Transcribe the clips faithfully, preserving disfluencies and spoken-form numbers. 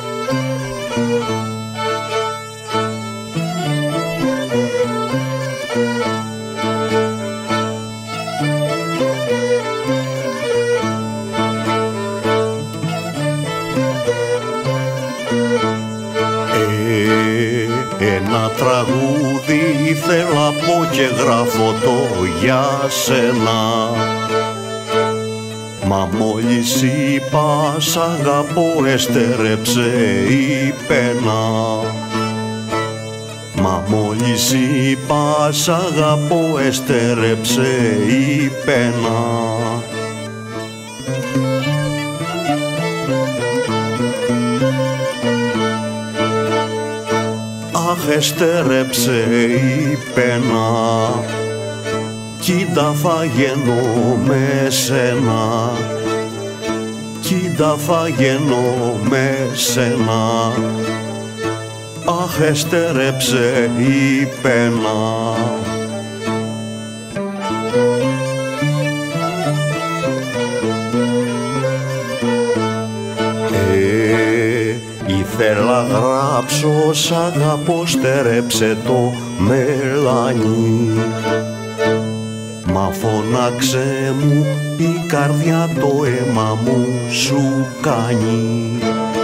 Ένα τραγούδι ήθελα πω και γράφω το για σένα. Μα μόλις είπα σ' αγαπώ έστρεψε η πένα. Μα μόλις είπα σ' αγαπώ έστρεψε η πένα. Αχ, έστρεψε η πένα, κοίτα θα γίνω με σένα, κοίτα θα γίνω με σένα. Αχ, έστρεψε η πένα. Ήθελα γράψω σ' αγαπώ στέρεψε το μελάνι. Μα φώναξε μου η καρδιά το αίμα μου σου κάνει.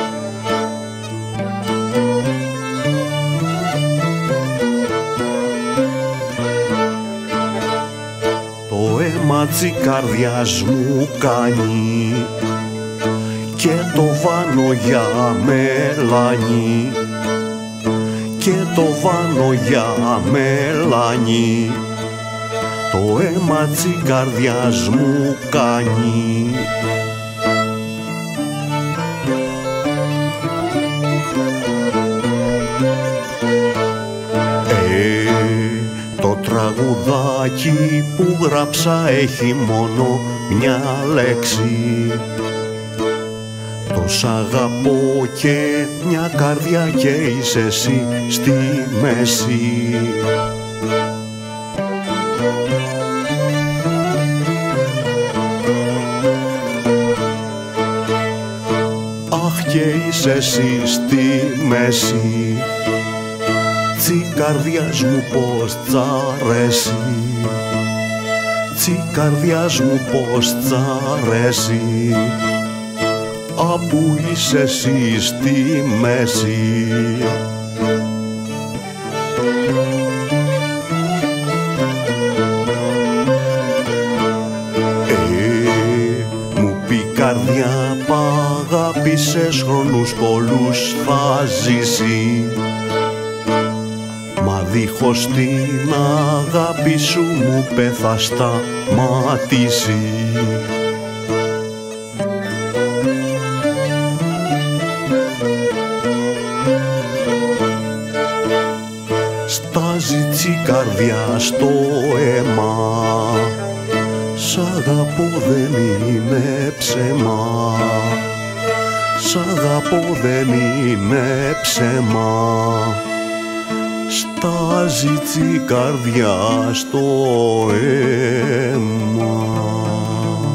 Το αίμα της καρδιάς μου κάνει και το βάνω για μελάνι, και το βάνω για μελάνι, το αίμα της καρδιάς μου κάνει. Ε, το τραγουδάκι που γράψα έχει μόνο μια λέξη. Το σ' αγαπώ και μια καρδιά και είσαι εσύ στη μέση. Αχ, και είσαι εσύ στη μέση, τσι καρδιάς μου πως τ' αρέσει, τσι καρδιάς μου πως τ' αρέσει. Απού είσαι εσύ στη μέση. Ε, μου πει καρδιά π' αγάπησες χρόνους πολλούς θα ζήσει. Μα δίχως την αγάπη σου μου πε θα σταματήσει. Στάζει τσι καρδιά στο αίμα, σ' αγαπώ δεν είναι ψέμα, σ' αγαπώ δεν είναι ψέμα. Στάζει τσι καρδιά στο αίμα.